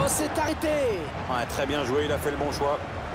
c'est arrêté. Ouais, très bien joué, il a fait le bon choix.